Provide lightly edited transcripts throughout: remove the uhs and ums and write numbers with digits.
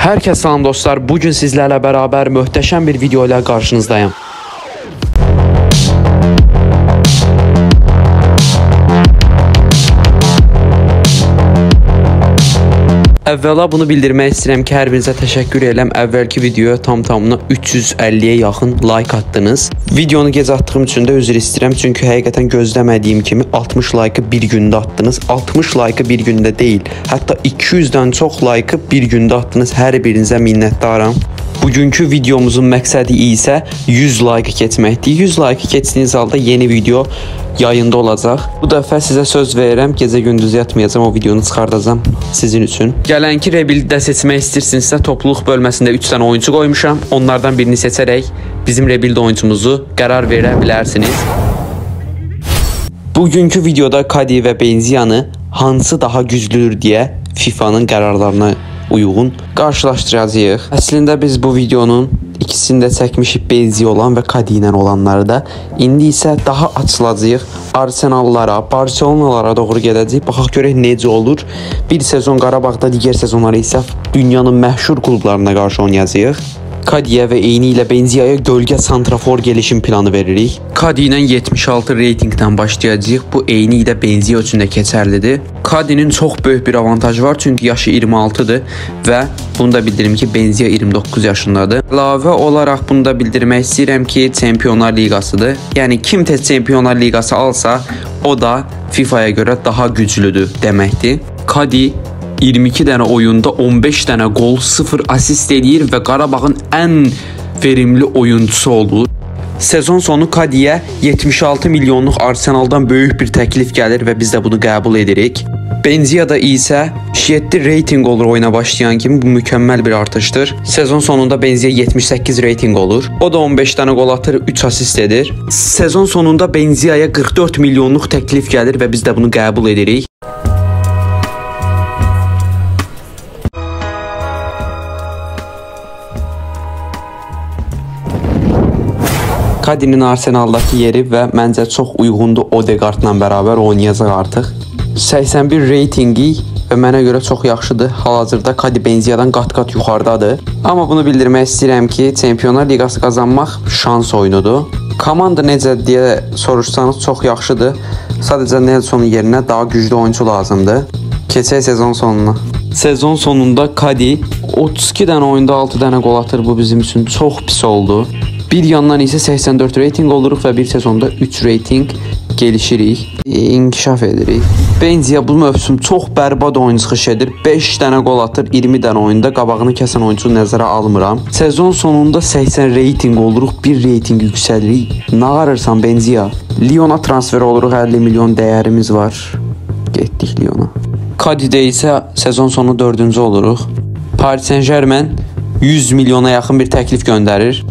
Herkese salam dostlar, bugün sizlerle beraber möhtəşəm bir video ile karşınızdayım. Əvvəla bunu bildirmək istəyirəm ki, hər birinizə təşəkkür edirəm. Əvvəlki videoya tamına 350-yə yaxın like attınız. Videonu gec atdığım üçün də üzr istəyirəm, çünki həqiqətən gözləmədiyim kimi 60 like-ı bir gündə attınız. 60 like-ı bir gündə deyil, hətta 200-dən çox like-ı bir gündə attınız. Hər birinizə minnətdaram. Bugünkü videomuzun məqsədi isə 100 like keçməkdir. 100 like keçdiyiniz halda yeni video yayında olacaq. Bu dəfə sizə söz verirəm, gecə gündüz yatmayacağım, o videonu çıxardacağım sizin üçün. Gələnki rebuilddə seçmək istəyirsinizsə, topluluq bölməsində 3 dənə oyuncu qoymuşam. Onlardan birini seçərək bizim rebuild oyuncumuzu qərar verə bilərsiniz. Bugünkü videoda Kadi və Benzia'nı hansı daha güclüdür deyə FIFA'nın qərarlarına uyğun qarşılaşdıracağıq. Əslində biz bu videonun ikisini də çəkmişik, Benzia olan və Kadi ilə olanları da. İndi isə daha açılacağıq. Arsenallara, Barcelonalara doğru gedəcəyik. Baxaq görək necə olur. Bir sezon Qarabağda, digər sezonları isə dünyanın məşhur klublarına qarşı oynayacağıq. Kadiyə və eyni ilə Benzia'ya gölgə santrafor gelişim planı veririk. Kadi ilə 76 reytingdən başlayacağıq. Bu eyni ilə Benzia üçün də keçərlidir. Kadi'nin çox böyük bir avantajı var, çünki yaşı 26-dır və bunu da bildirim ki, Benzia 29 yaşındadır. Əlavə olaraq bunu da bildirmək istəyirəm ki, Çempionlar Liqasıdır. Yəni kim tez Çempionlar Liqası alsa, o da FIFA'ya görə daha güclüdür deməkdir. Kadi 22 dənə oyunda 15 dənə gol, 0 asist edir və Qarabağın ən verimli oyuncusu olur. Sezon sonu Kadi'yə 76 milyonluq Arsenaldan böyük bir təklif gəlir və biz də bunu qəbul edirik. Benzia'da isə 7 reyting olur oyuna başlayan kimi, bu mükəmməl bir artışdır. Sezon sonunda Benzia 78 reyting olur. O da 15 dənə gol atır, 3 asist edir. Sezon sonunda Benzia'ya 44 milyonluq təklif gəlir və biz də bunu qəbul edirik. Kadi'nin Arsenaldakı yeri və məncə çox uyğundur, Odegaardla bərabər oynayacaq artıq. 81 reytingi və mənə görə çox yaxşıdır. Hal-hazırda Kadi Benzia'dan qat-qat yuxarıdadır. Amma bunu bildirmək istəyirəm ki, Çempionlar Liqası qazanmaq şans oyunudur. Komanda necə deyə soruşsanız çox yaxşıdır. Sadəcə Nelson'un yerinə daha güclü oyuncu lazımdır. Keçək sezon sonuna. Sezon sonunda Kadi 32 dənə oyunda 6 dənə gol atır. Bu bizim üçün çox pis oldu. Bir yandan isə 84 reyting oluruq və bir sezonda 3 reyting gelişirik, inkişaf edirik. Benzia bu mövsüm çox bərbad oyun çıxış edir. 5 dənə gol atır, 20 dənə oyunda qabağını kəsən oyuncu nəzərə almıram. Sezon sonunda 80 reyting oluruq, 1 reyting yüksəlirik. Nə qarırsan Benzia? Lyon'a transfer oluruq, 50 milyon dəyərimiz var. Getdik Lyon'a. Kadi'də isə sezon sonu 4-cü oluruq. Paris Saint-Germain 100 milyona yaxın bir təklif göndərir.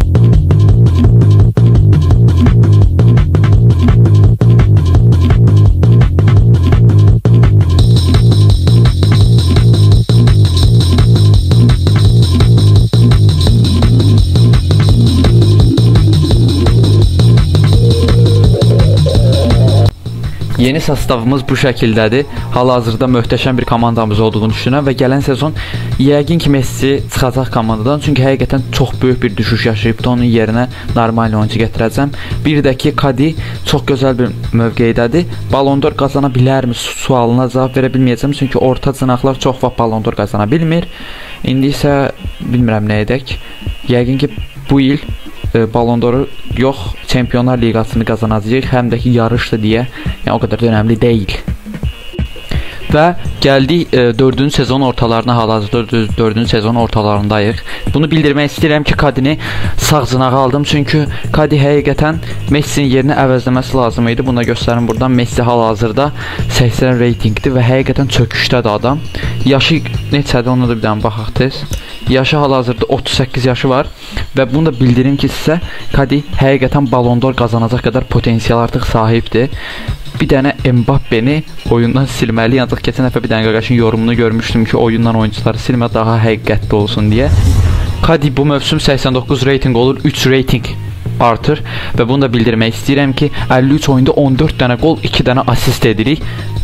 Yeni sastavımız bu şəkildədir. Hal-hazırda möhtəşəm bir komandamız olduğunu düşünürəm və gələn sezon yəqin ki Messi çıxacaq komandadan, çünki həqiqətən çox böyük bir düşüş yaşayıbdı. Onun yerinə normal oyuncu gətirəcəm. Bir də ki Kadi çox gözəl bir mövqeydədir. Ballon d'Or qazana bilərmi sualına cavab verə bilməyəcəm, çünki orta cınaqlar çox vaxt Ballon d'Or qazana bilmir. İndi isə bilmirəm nə edək. Yəqin ki bu il Ballon d'Or'u yox, Çempionlar Liqasını qazanacağıq, həm də ki yarışdır deyə, yəni o qədər də önəmli deyil. Və gəldik 4-cü sezon ortalarına, hal-hazırda 4-cü sezon ortalarındayıq. Bunu bildirmək istəyirəm ki, Kadini sağ cınağa aldım, çünki Kadi həqiqətən Messi'nin yerini əvəzləməsi lazım idi. Bunu da göstərim buradan. Messi hal-hazırda 80 reytingdir və həqiqətən çöküşdədir adam. Yaşı neçədir, ona da bir dənə baxaq tez. Yaşı hal-hazırda 38 yaşı var və bunu da bildirim ki sizə, Kadi həqiqətən Ballon d'Or qazanacaq qədər potensial artıq sahibdir. Bir dənə Mbappe'ni oyundan silməli, ancaq keçən dəfə bir dənə qardaşın yorumunu görmüşdüm ki, oyundan oyuncuları silmə, daha həqiqətli olsun deyə. Kadi bu mövsüm 89 reyting olur, 3 reyting artır və bunu da bildirmək istəyirəm ki, 53 oyunda 14 dənə gol, 2 dənə asist edirik.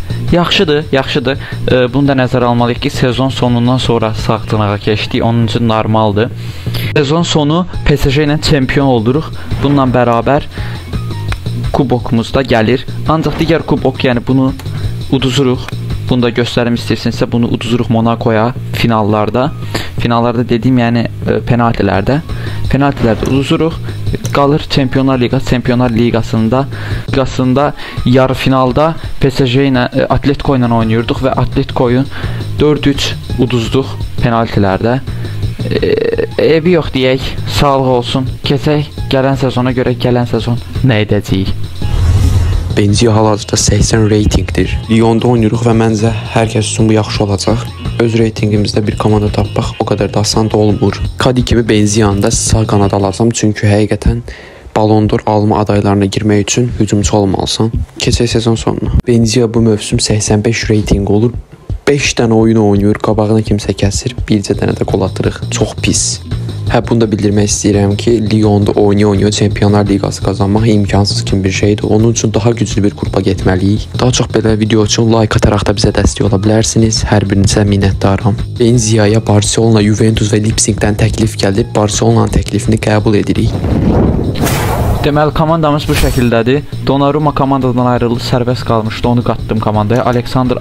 Yaxşıdır, yaxşıdır. Bunu da nəzərə almalıyıq ki, sezon sonundan sonra sağ keçdik. Onun üçün normaldır. Sezon sonu PSG ilə çempion oluruq. Bununla bərabər kubokumuz da gəlir. Ancaq digər kubok, yəni bunu uduzuruq. Bunu da göstərim istəyirsinizsə, bunu uduzuruq Monacoya finallarda. Finallarda dediyim, yəni penaltilərdə. Penaltilərdə uduzuruq. Qalır Çempionlar Liqası. Çempionlar Liqasında yarı finalda PSG ilə Atletico ilə oynayırdıq və Atletico'yu 4-3 uduzduq penaltilərdə. Evi yox deyək, sağlıq olsun. Keçək gələn sezona görə, gələn sezon nə edəcəyik? Benzia hal-hazırda 80 reytingdir. Lyon'da oynayırıq və məncə hər kəs üçün bu yaxşı olacaq. Öz reytingimizdə bir komanda tapmaq o qədər da asan da olmur. Kadi kimi Benzia'nı da sağ qanada alacam, çünki həqiqətən Ballon d'Or alma adaylarına girmək üçün hücumçu olmalısan. Keçək sezon sonuna. Benzia bu mövsüm 85 reyting olur. 5 dənə oyun oynayır, qabağına kimsə kəsir, bircə dənə də gol atırıq. Çox pis. Bunu da bildirmək istəyirəm ki, Lyon'da oynuyor Çempionlar Liqası qazanmaq imkansız kimi bir şeydir. Onun üçün daha güclü bir qrupa getməliyik. Daha çox belə video üçün like ataraq da bizə dəstək ola bilərsiniz. Hər birinizə minnətdaram. Benzia'ya Barcelona, Juventus və Leipzigdən təklif gəldi. Barcelona'nın təklifini qəbul edirik. Deməli, komandamız bu şəkildədir. Donnarumma komandadan ayrılıb sərbəst qalmışdı, onu qatdım komandaya. Alexander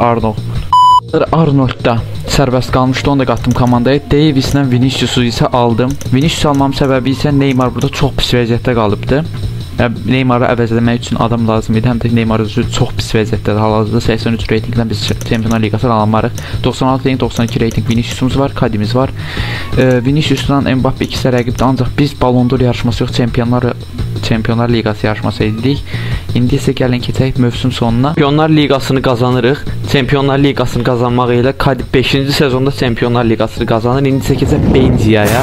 Arnold da sərbəst qalmışdı, onu da qatdım komandaya. Davis'lə Vinicius'u isə aldım. Vinicius almam səbəbi isə Neymar burada çox pis vəziyyətdə qalıbdı. Neymarı əvəzləmək üçün adam lazım idi. Həm də Neymar özü çox pis vəziyyətdədir. Hal-hazırda 83 reytingdən biz Çempionlar Liqasını almarıq. 96 reyting, 92 reyting Vinicius'umuz var, Kadimiz var. Vinicius'la Mbappe ikisi rəqibdir. Ancaq biz Ballon d'Or yarışması yox, Çempionlar Liqası yarışması edirik. İndi isə gəlin keçək mövsüm sonuna. Çempionlar Liqasını qazanırıq. Çempionlar Liqasını qazanmaq ilə Kadi 5-ci sezonda Çempionlar Liqasını qazanır. İndi isə keçək Benzia'ya.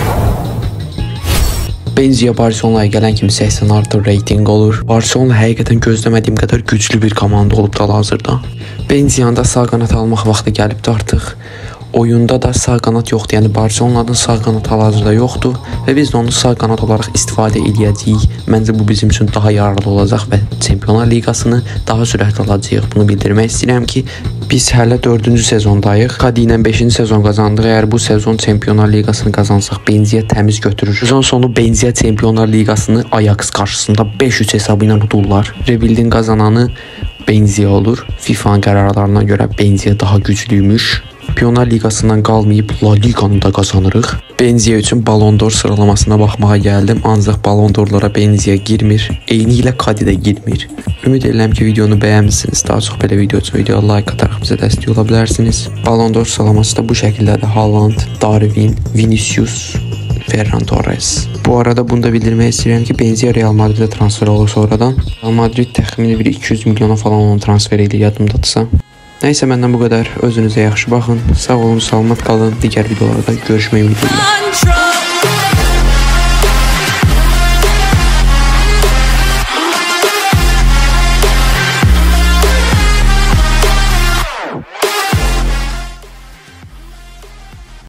Benzia Barcelona'ya gələn kimi 80 artı reyting olur. Barcelona həqiqətən gözləmədiyim qədər güclü bir komanda olub da hazırda. Benzia'nı da sağ qanat almaq vaxtı gəlibdi artıq. Oyunda da sağ qanat yoxdur. Yəni Barcelona'nın sağ qanat hal-hazırda yoxdur və biz də onu sağ qanat olaraq istifadə edəcəyik. Məncə bu bizim üçün daha yararlı olacaq və Çempionlar Liqasını daha sürətli alacağıq. Bunu bildirmək istəyirəm ki, biz hələ 4-cü sezondayıq. Kadi ilə 5-ci sezon qazandıq. Əgər bu sezon Çempionlar Liqasını qazansaq, Benzia təmiz götürür. Sezon sonu Benzia Çempionlar Liqasını Ajax qarşısında 5-3 hesabı ilə udurlar. Rebuildin qazananı Benzia olur. FIFA'nın qərarlarına görə Benzia daha güclüymüş. Çempionlar Liqasından qalmayıb La Liqanı da qazanırıq. Benzia üçün Ballon d'Or sıralamasına baxmağa gəldim. Ancaq Ballon d'Orlara Benzia girmir. Eyni ilə Kadi də girmir. Ümid edirəm ki, videonu bəyənmisiniz. Daha çox belə video üçün videoya like ataraq bizə dəstək ola bilərsiniz. Ballon d'Or sıralaması da bu şəkildədir. Haaland, Darwin, Vinicius, Ferran Torres. Bu arada bunu da bildirmək istəyirəm ki, Benzia Real Madrid'e transfer olur sonradan. Real Madrid təxmini bir 200 milyona falan onu transfer edir, yadımdadırsa. Nəysə, məndən bu qədər. Özünüzə yaxşı baxın. Sağ olun, salamat qalın. Digər videolarda görüşmək ümidi ilə.